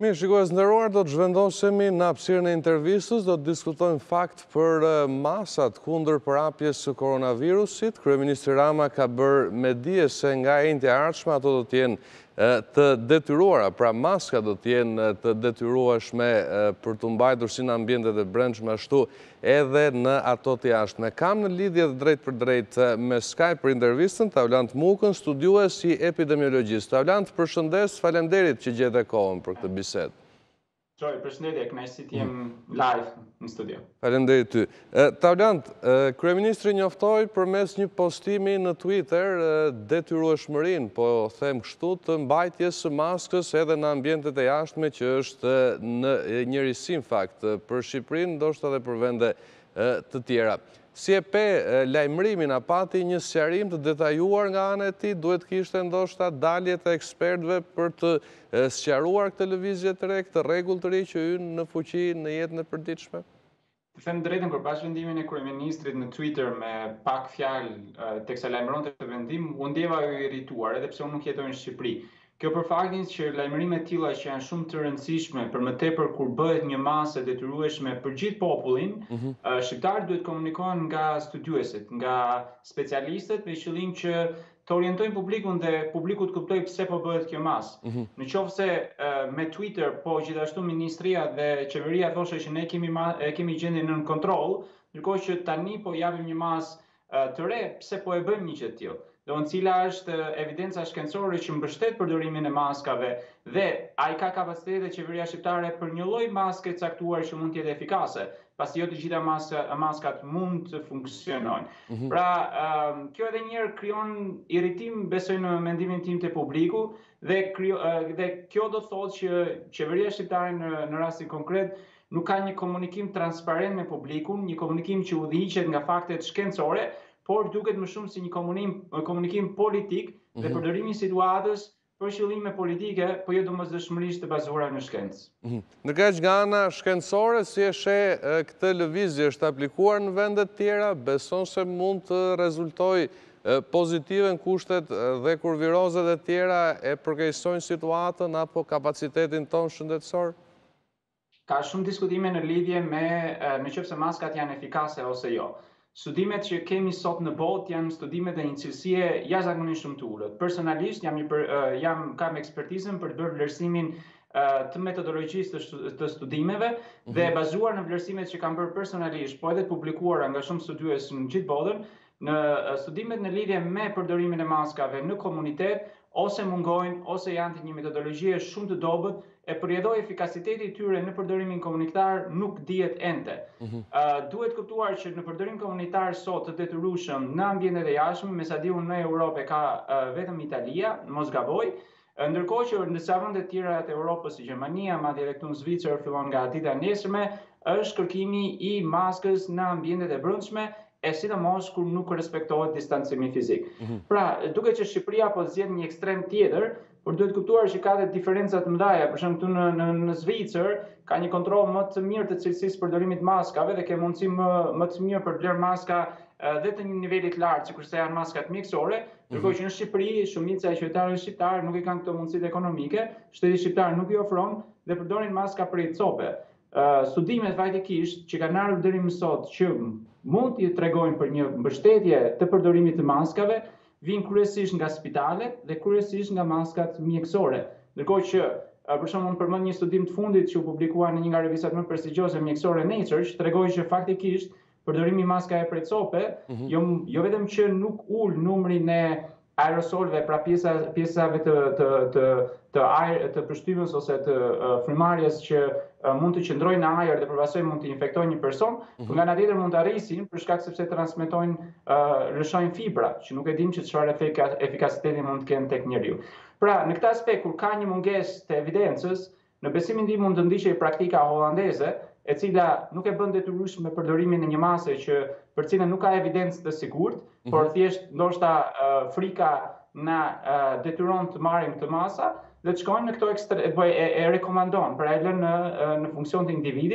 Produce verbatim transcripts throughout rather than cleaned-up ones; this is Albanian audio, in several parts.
Mirë, shikues nderuar, do të zhvendosemi në hapësirën e intervistës, do të diskutojmë fakt për masat kundër përhapjes së koronavirusit. Kryeministri Rama ka bërë me dije se nga e njëjta e ardhshme ato do të jenë të detyruara, pra maska do të jenë të detyrueshme për të mbajtur si në ambjentet e brendshme ashtu edhe në ato të jashtme. Kam në lidhje drejt për drejt me Skype për intervistën Taulant Mukën, studiuesi epidemiologjisë. Taulant, përshëndes, faleminderit që gjete kohën për këtë bisedë. Qoj, përshëndetje, kënaqësi të jem live në studio. Faleminderit ty. Taulant, kryeministri njoftoi përmes një postimi në Twitter detyrueshmërinë, po them kështu, të mbajtjes së maskës edhe në ambjentet e jashtme, që është në njërisim fakt për Shqipërinë, ndoshta edhe për vende të tjera. Si e pe lajmërimin, a pati një sqarim të detajuar nga ana e tij, duhet kishte ndoshta dalje të ekspertëve për të sqaruar këtë lëvizje të re, këtë rregull të ri që hyn në fuqi në jetën e përditshme? Të them drejtën, përpas vendimin e kryeministrit në Twitter me pak fjalë teksa lajmëronte të vendim, u ndjeva i irrituar, edhe pse unë nuk jetoj në Shqipëri. Kjo për faktin që lajmërime të tilla që janë shumë të rëndësishme, për më tepër kur bëhet një masë e detyrueshme për gjithë popullin, mm-hmm. shqiptarët duhet komunikohen nga studiuesit, nga specialistët me qëllim që të orientojnë publikun dhe publiku të kuptojë pse po bëhet kjo masë. Mm-hmm. Në qoftë se me Twitter, po gjithashtu ministria dhe qeveria thoshe që ne kemi e kemi gjendjen nën kontroll, ndërkohë që tani po japim një masë të re, pse po e bëjmë një gjë të tillë. Do në cila është evidenca shkencore që mbështet përdorimin e maskave dhe a i ka kapacitetet e qeveria shqiptare për një lloj maske caktuar që mund të jetë efikase, pasi jo të gjitha maskat mund të funksionojnë. Mm-hmm. Pra, um, kjo edhe njerë krijon irritim, besoj në mendimin tim të publiku, dhe, kryo, uh, dhe kjo do të thotë që qeveria shqiptare në, në rastin konkret nuk ka një komunikim transparent me publikun, një komunikim që udhëhiqet nga faktet shkencore, por duket më shumë si një komunikim, komunikim politik dhe mm-hmm. përdorimi i situatës për qëllime politike, po jo domosdoshmërisht të bazuara në shkencë. Mm-hmm. Në kaq nga ana shkencore, si e sheh këtë lëvizje është aplikuar në vende të tjera, beson se mund të rezultojë pozitive në kushtet dhe kur virozat e tjera e përkeqësojnë situatën apo kapacitetin tonë shëndetësor? Ka shumë diskutime në lidhje me nëse maskat janë efikase ose jo. Studimet që kemi sot në botë janë studimet e një cilësie jashtëzakonisht shumë të ulët. Personalisht jam, për, uh, jam kam ekspertizën për të bërë vlerësimin uh, të metodologjisë të, të studimeve mm-hmm. dhe bazuar në vlerësimet që kam bërë personalisht, po edhe të publikuara nga shumë studiues në gjithë botën, në uh, studimet në lidhje me përdorimin e maskave në komunitet, ose mungojnë, ose janë të një metodologji shumë të dobët, e përjedhoj efikasiteti i tyre në përdorimin komunitar nuk dihet ende. Mm-hmm. uh, duhet kuptuar që në përdorim komunitar sot të detyrueshëm në ambjentet e jashtme, me sa di unë në Europë ka uh, vetëm Italia, mos gaboj, ndërkohë që në disa vende të tjera të Europës, si Gjermania, madje edhe këtu në Zvicër, fillon nga dita e nesërme, është kërkimi i maskës në ambjentet e brendshme, e sidomos kur nuk respektohet distancimi fizik. Mm-hmm. Pra, duke që Shqipëria po zgjedh një ekstrem tjetër, por duhet kuptuar që ka dhe diferenca të mëdha. Për shembull, këtu në, në, në Zvicër ka një kontroll më të mirë të cilësisë përdorimit maskave dhe ke mundësi më, më të mirë për bler maska dhe të një niveli të lartë, sikurse janë maskat mjekësore, ndërkohë që në Shqipëri shumica e qytetarëve shqiptar nuk i kanë këto mundësitë ekonomike, shteti shqiptar nuk i ofron dhe përdorin maska prej cope. Uh, studimet faktikisht që kanë ardhur deri më sot që mund t'i tregojnë për një mbështetje të përdorimit të maskave, vijnë kryesisht nga spitalet dhe kryesisht nga maskat mjekësore. Ndërkohë që, për shembull, përmend një studim të fundit që u publikua në një nga revistat më prestigjioze mjekësore Nature, që tregoi që faktikisht përdorimi i maskave prej cope, mm-hmm. jo, jo vetëm që nuk ul numrin e aerosolve, pra pjesa, pjesave të, të, të, të, ajr, të pështymës ose të uh, frymarrjes që uh, mund të qëndrojnë në ajër dhe përpasoj mund të infektojnë një person, mm-hmm. por nga ana tjetër mund të arrisin për shkak sepse transmetojnë, uh, lëshojnë fibra, që nuk e dim që çfarë efika, efikasiteti mund të kenë tek njeriu. Pra, në këtë aspekt kur ka një mungesë të evidencës, në besimin tim mund të ndiqej praktika holandeze, e cila nuk e bën detyrueshme me përdorimin e një mase që për cilën nuk ka evidencë të sigurt, mm-hmm. por thjesht ndoshta uh, frika na uh, detyron të marrim këtë masa dhe të shkojnë në këto ekstre, e, e, e rekomandon, pra e lën në, në funksion të individit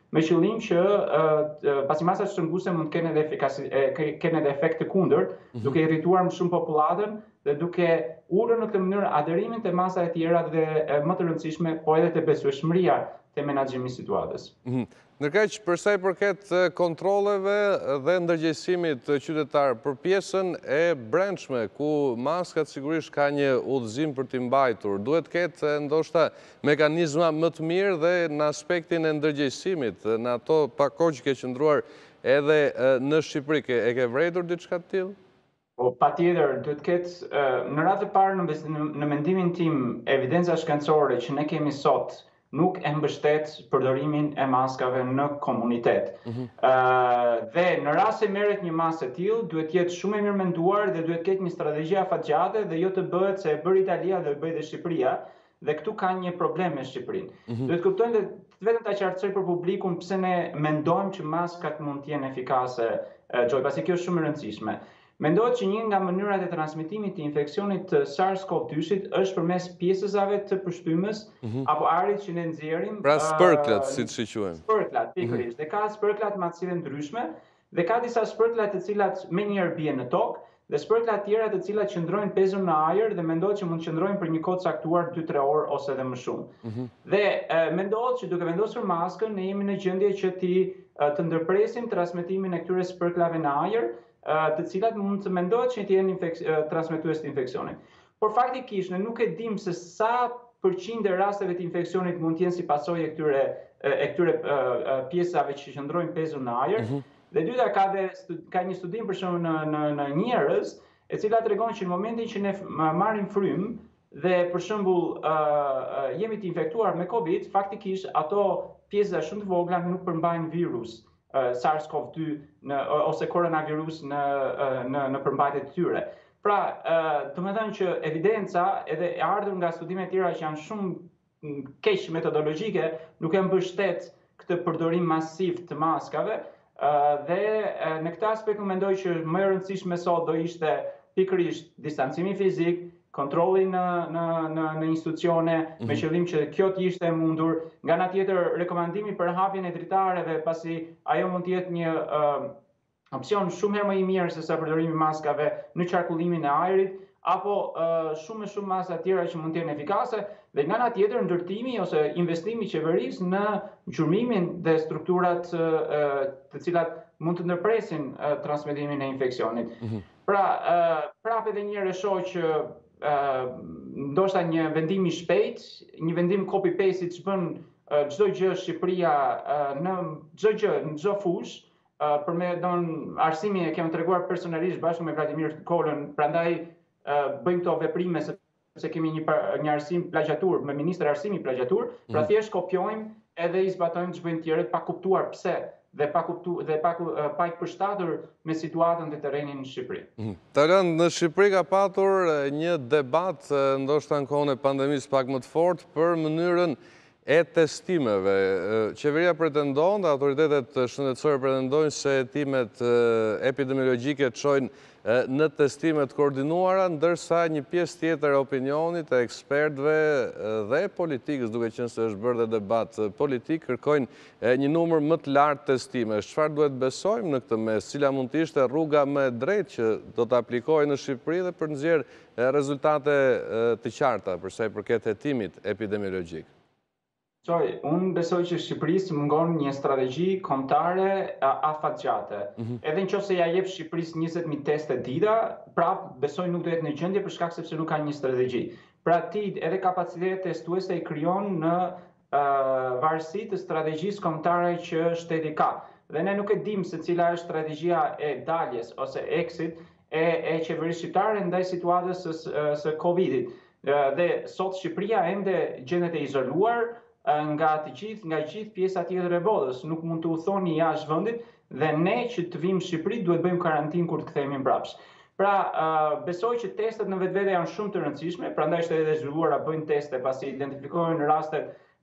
me qëllim që pasi masat shtrënguese mund të kenë edhe kenë edhe efekt të kundërt, duke irrituar më shumë popullatën dhe duke ulur në këtë mënyrë adherimin te masa e tjera dhe më të rëndësishme, po edhe te besueshmëria te menaxhimi i situatës. Ndërkaq, për sa i përket kontrolleve dhe ndërgjegjësimit qytetar për pjesën e brendshme, ku maskat sigurisht ka një udhëzim për t'i mbajtur, duhet ketë ndoshta mekanizma më të mirë dhe në aspektin e ndërgjegjësimit, në ato pako që ke qëndruar edhe në Shqipëri, e ke vërejtur diçka të tillë? Po, patjetër, duhet ketë në radhë të parë në mendimin tim, evidenca shkencore që ne kemi sot nuk e mbështet përdorimin e maskave në komunitet. Dhe në rast se merret një masë e tillë, duhet jetë shumë e mirë menduar dhe duhet ketë një strategji afatgjate dhe jo të bëhet se e bën Italia dhe e bëj dhe Shqipëria, dhe këtu ka një problem me Shqipërinë. Duhet kuptojmë dhe vetëm ta qartësoj për publikun pse ne mendojmë që maskat mund të jenë efikase, Gjoj, pasi kjo është shumë e rëndësishme. Mendohet që një nga mënyrat e transmetimit të infeksionit të SARS-CoV dy-shit është përmes pjesësave të përshtymes apo arit që ne nxjerrim. Pra spërklat, siç i quajmë. Spërklat, pikërisht. Dhe ka spërklat me atsile ndryshme dhe ka disa spërklat të cilat menjëherë bien në tokë dhe spërklat tjera të cilat qëndrojnë pezur në ajër dhe mendohet që mund të qëndrojnë për një kohë caktuar dy tre orë ose edhe më shumë. Dhe mendohet që duke vendosur maskën ne jemi në gjendje që ti të ndërpresim transmetimin e këtyre spërklave në ajër, të cilat mund të mendohet që të jenë transmetues të infeksionit. Por faktikisht ne nuk e dim se sa përqind e rasteve të infeksionit mund të jenë si pasojë e këtyre e këtyre pjesave që qëndrojnë pezur në ajër. Dhe dyta, ka dhe ka një studim për shembull në në në njerëz, e cila tregon që në momentin që ne marrim frymë dhe për shembull jemi të infektuar me Covid, faktikisht ato pjesa shumë të vogla nuk përmbajnë virus. SARS-CoV dy ose Koronavirus në në në përmbajtjet e tyre. Pra, domethënë që evidenca edhe e ardhur nga studime të tjera që janë shumë keq metodologjike, nuk e mbështet këtë përdorim masiv të maskave, dhe në këtë aspekt mendoj që më e rëndësishme sot do ishte pikërisht distancimi fizik, kontrolli në në në në institucione me qëllim që kjo të ishte e mundur. Nga ana tjetër, rekomandimi për hapjen e dritareve, pasi ajo mund të jetë një opsion shumë herë më i mirë se sa përdorimi i maskave në qarkullimin e ajrit, apo shumë e shumë masa tjera që mund të jenë efikase, dhe nga ana tjetër ndërtimi ose investimi i qeverisë në gjurmimin dhe strukturat të cilat mund të ndërpresin transmetimin e infeksionit. Pra, prapë edhe një herë shoh që ndoshta një vendim i shpejt, një vendim copy-paste që bën çdo gjë Shqipëria në çdo gjë, në çdo fushë, për me don arsimin e kemi treguar personalisht bashkë me Vladimir Kolën, prandaj bëjmë këto veprime sepse kemi një një arsim plagjatur, me ministër arsimi plagjatur, pra thjesht kopjojmë edhe i zbatojmë ç'bëjnë tjerët pa kuptuar pse dhe pa kuptu dhe pa pa i përshtatur me situatën dhe terrenin në Shqipëri. Taulant, në Shqipëri ka patur një debat, ndoshta në kohën e pandemisë pak më të fortë, për mënyrën e testimeve. Qeveria pretendon, dhe autoritetet shëndetësore pretendojnë se hetimet epidemiologjike çojnë në testimet koordinuara, ndërsa një pjesë tjetër e opinionit, e ekspertëve dhe politikës, duke qenë se është bërë dhe debat politik, kërkojnë një numër më të lartë testime. Çfarë duhet besojmë në këtë mes? Cila mund të ishte rruga më e drejtë që do të aplikojë në Shqipëri dhe për nxjerrë rezultate të qarta për sa i përket hetimit epidemiologjik? Qoj, unë besoj që Shqipërisë mungon një strategji kombëtare afatgjate. Edhe nëse ja jep Shqipërisë njëzet mijë teste dita, prap besoj nuk do jetë në gjendje për shkak sepse nuk ka një strategji. Pra ti edhe kapacitetet testuese i krijon në varësi të strategjisë kombëtare që shteti ka. Dhe ne nuk e dim se cila është strategjia e daljes ose exit e e qeverisë shqiptare ndaj situatës së Covidit. Dhe sot Shqipëria ende gjendet e izoluar nga të gjithë, nga gjithë pjesa tjetër e botës, nuk mund të udhthoni jashtë vendit dhe ne që të vim në Shqipëri duhet bëjmë karantinë kur të kthehemi mbrapsht. Pra, besoj që testet në vetvete janë shumë të rëndësishme, prandaj shtetet e zhvilluara bëjnë teste pasi identifikojnë rastet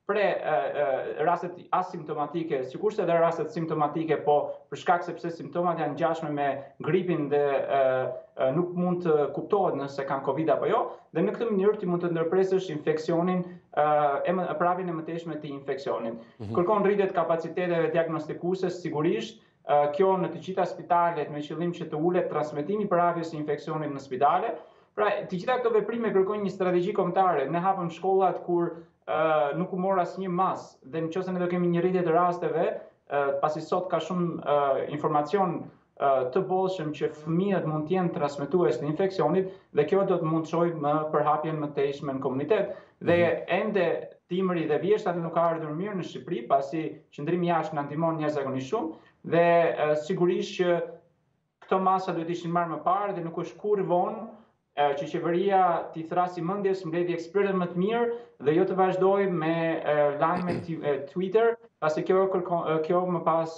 pre rastet asimptomatike, sikurse edhe rastet simptomatike, po për shkak sepse simptomat janë ngjashme me gripin dhe nuk mund të kuptohet nëse kanë Covid apo jo, dhe në këtë mënyrë ti mund të ndërpresësh infeksionin, prapjen e mëtejshme të infeksionit. Kërkon rritje të kapaciteteve diagnostikuese, sigurisht. Kjo në të gjitha spitalet me qëllim që të ulet transmetimi i prapjes së infeksionit në spitale. Pra, të gjitha këto veprime kërkojnë një strategji kombëtare. Ne hapëm shkollat kur uh, nuk u mor asnjë mas, dhe nëse ne do kemi një rritje të rasteve, uh, pasi sot ka shumë uh, informacion uh, të bollshëm që fëmijët mund të jenë transmetues të infeksionit, dhe kjo do të mund të çojë më përhapjen më të tejshme në komunitet. Dhe ende timri dhe vjeshtat nuk ka ardhur mirë në Shqipëri, pasi qëndrimi jashtë na ndihmon jashtëzakonisht shumë, dhe uh, sigurisht që këto masa duhet ishin marrë më parë dhe nuk është kurrë vonë që qeveria t'i thrasi mendjes mbledhje ekspertë më të mirë dhe jo të vazhdoj me lajme Twitter, pasi kjo kjo më pas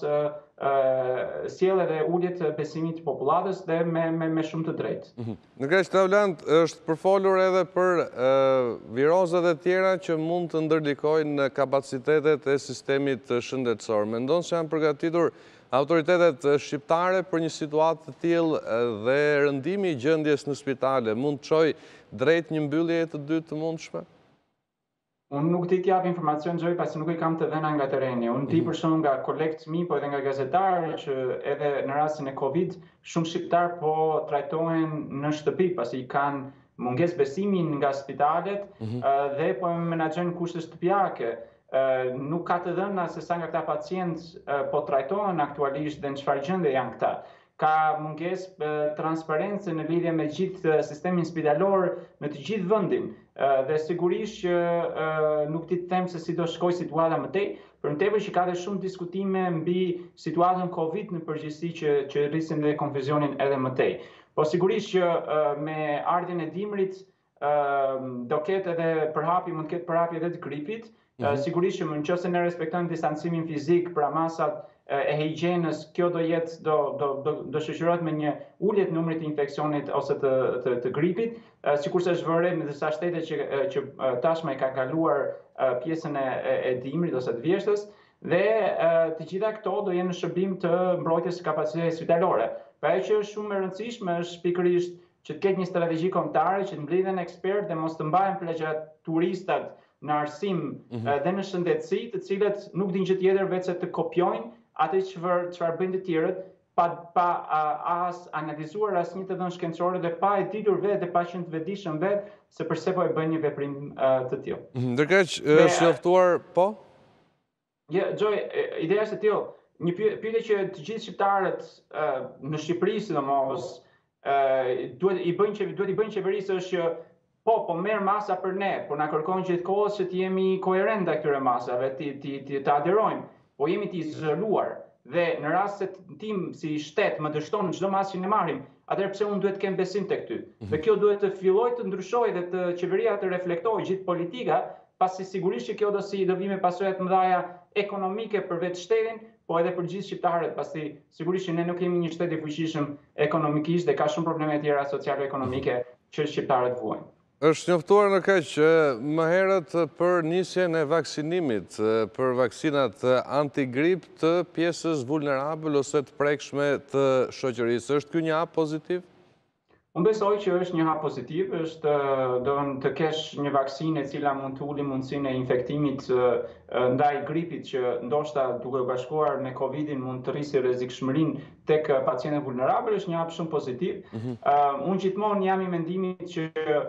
sjell edhe ulje të besimit të popullatës dhe me me me shumë të drejtë. Në kaq Taulant është përfolur edhe për virozat e tjera që mund të ndërlikojnë kapacitetet e sistemit shëndetësor. Mendon se janë përgatitur autoritetet shqiptare për një situatë të tillë dhe rëndimi i gjendjes në spitale mund të çojë drejt një mbylljeje të dytë të mundshme? Unë nuk di t'jap informacion Gjoj, pasi nuk i kam të dhëna nga tereni. Unë di për shumë nga kolegët mi, po edhe nga gazetarë, që edhe në rastin e Covid, shumë shqiptar po trajtohen në shtëpi, pasi kanë mungesë besimin nga spitalet dhe po menaxhojnë kushte shtëpiake. Uh, nuk ka të dhëna se sa nga këta pacientë uh, po trajtohen aktualisht dhe në çfarë gjendje janë këta. Ka mungesë uh, transparence në lidhje me gjithë uh, sistemin spitalor në të gjithë vendin. Uh, dhe sigurisht që uh, nuk di të them se si do shkojë situata më tej, për në tepër që ka dhe shumë diskutime mbi situatën Covid në përgjithësi që që rrisin dhe konfuzionin edhe më tej. Po sigurisht që uh, me ardhjen e dimrit uh, do ketë edhe përhapje, mund të ketë përhapje edhe të gripit. Uh, sigurisht që nëse ne respektojmë distancimin fizik, pra masat uh, e higjienës, kjo do jetë do do do, do shoqërohet me një ulje të numrit të infeksionit ose të të, të gripit, uh, sikurse është vënë në disa shtete që uh, që uh, tashmë e ka kaluar uh, pjesën e, e, e dimrit ose të vjeshtës, dhe uh, të gjitha këto do jenë në shërbim të mbrojtjes së kapacitetit spitalore. Pra ajo që është shumë e rëndësishme është pikërisht që të ketë një strategji kombëtare që të mbledhen ekspertë dhe mos të mbahen pleqërat turistat në arsim dhe në shëndetësi, të cilët nuk dinë gjë tjetër veç se të kopjojnë atë çfarë çfarë bëjnë të tjerët, pa pa as analizuar asnjë të dhënë shkencore dhe pa e ditur vetë dhe pa qenë të vetëdijshëm vetë se pse po e bëjnë një veprim të tillë. Ndërkaq është njoftuar, po? Ja, Gjoj, ideja është e tillë. Një pyetje që të gjithë shqiptarët në Shqipëri sidomos duhet i bëjnë duhet i bëjnë qeverisë është që po, po merr masa për ne, por na kërkon gjithkohës që të jemi koherent ndaj këtyre masave, të të të të aderojmë, po jemi të izoluar dhe në rast se tim si shtet më dështon çdo masë që ne marrim, atëherë pse unë duhet të kem besim tek ty. Dhe kjo duhet të fillojë të ndryshojë dhe të qeveria të reflektojë gjithë politika, pasi sigurisht që kjo do si do vi me pasoja të mëdha ekonomike për vetë shtetin, po edhe për gjithë shqiptarët, pasi sigurisht që ne nuk jemi një shtet i fuqishëm ekonomikisht dhe ka shumë probleme tjera sociale-ekonomike që shqiptarët vuajnë. Është njoftuar në kaq më herët për nisjen e vaksinimit për vaksinat antigrip të pjesës vulnerabël ose të prekshme të shoqërisë. Është ky një hap pozitiv? Unë besoj që është një hap pozitiv, është do të kesh një vaksinë e cila mund të ulë mundësinë e infektimit ndaj gripit që ndoshta duke bashkuar me Covidin mund të rrisë rrezikshmërinë tek pacientët vulnerabël, është një hap shumë pozitiv. Uh, unë gjithmonë jam i mendimit që uh,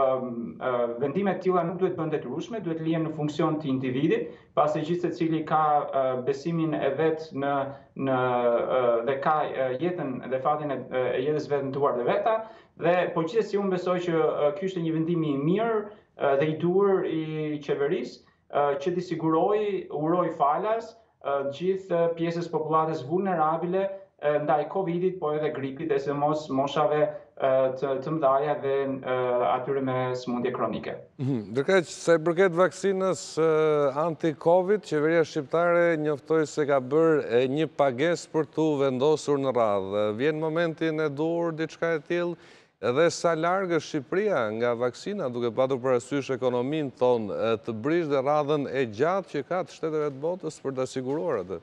uh, vendimet tilla nuk duhet bëhen detyrueshme, duhet lihen në funksion të individit, pasi gjithë secili ka uh, besimin e vet në në uh, dhe ka uh, jetën dhe fatin e, e jetës vetën tuar dhe veta, dhe po gjithsesi unë besoj që uh, ky është një vendim i mirë uh, dhe i duhur i qeverisë uh, që t'i sigurojë, uroj falas uh, gjithë uh, pjesës popullatës vulnerabile ndaj Covidit, po edhe gripit, dhe sidomos moshave të, të mëdha dhe atyre me sëmundje kronike. Ndërkaq sa i përket vaksinës anti-Covid, qeveria shqiptare njoftoi se ka bërë një pagesë për tu vendosur në radhë. Vjen momentin e duhur diçka e tillë, Edhe sa largë është Shqipëria nga vaksina, duke patur parasysh ekonominë tonë, të brish dhe radhën e gjatë që ka të shteteve të botës për të siguruar atë?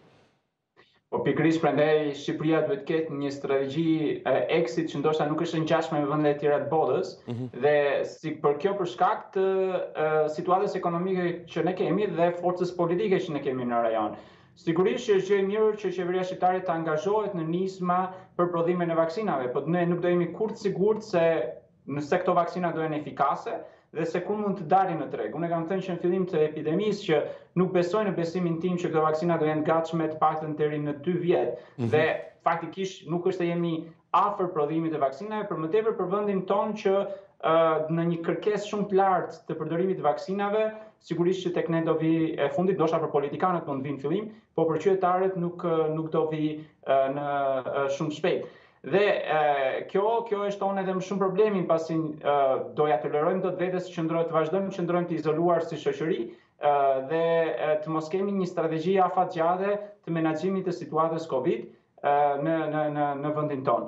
Po pikërisht prandaj Shqipëria duhet të ketë një strategji exit që ndoshta nuk është e ngjashme me vendet e tjera të botës, dhe si për kjo për shkak të situatës ekonomike që ne kemi dhe forcës politike që ne kemi në rajon. Sigurisht që është gjë e mirë që qeveria shqiptare të angazhohet në nisma për prodhimin e vaksinave, por ne nuk do jemi kurrë të sigurt se nëse këto vaksina do jenë efikase dhe se kur mund të dalin në treg. Unë kam thënë që në fillim të epidemisë që nuk besoj në besimin tim që këto vaksina do jenë gatshme të paktën deri në dy vjet. Dhe faktikisht nuk është se jemi afër prodhimit të vaksinave, për më tepër për vendin tonë që në një kërkesë shumë të lartë të përdorimit të vaksinave, sigurisht që tek ne do vi e fundit, ndoshta për politikanët mund vinë fillim, po për qytetarët nuk nuk do vi në shumë shpejt. Dhe kjo kjo e shton edhe më shumë problemin, pasi do ja tolerojmë dot vetes që qëndrojmë të vazhdojmë të qëndrojmë të izoluar si shoqëri dhe të mos kemi një strategji afatgjate të menaxhimit të situatës Covid në në në në vendin tonë.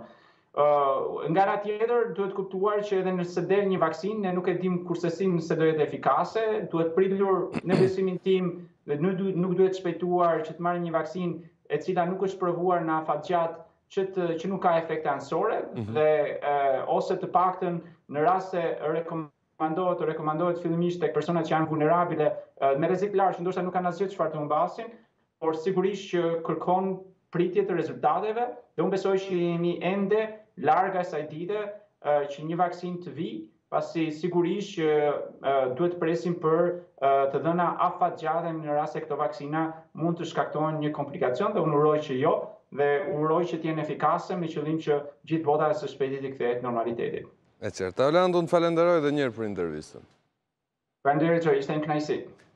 Nga ana tjetër, duhet kuptuar që edhe nëse del një vaksinë, ne nuk e dim kursesi nëse do jetë efikase, duhet pritur në besimin tim dhe nuk duhet shpejtuar që të marrim një vaksinë e cila nuk është provuar në afatgjat që, të, që nuk ka efekte anësore, mm-hmm. dhe e, ose të paktën në rast se rekomandohet, rekomandohet fillimisht tek personat që janë vulnerabile e, me rrezik larg, që ndoshta nuk kanë asgjë çfarë të humbasin, por sigurisht që kërkon pritje të rezultateve, dhe unë besoj që jemi ende larg asaj dite e, që një vaksinë të vi, pasi sigurisht që e, duhet presim për e, të dhëna afatgjate në rast se këto vaksina mund të shkaktojnë një komplikacion, dhe unë uroj që jo, dhe uroj që t'jenë efikase me qëllim që gjithë bota së shpejti të kthehet normalitetit. E qartë, Taulant, unë falenderoj edhe njërë për intervistën. Falenderoj që ishte në kënaqësi.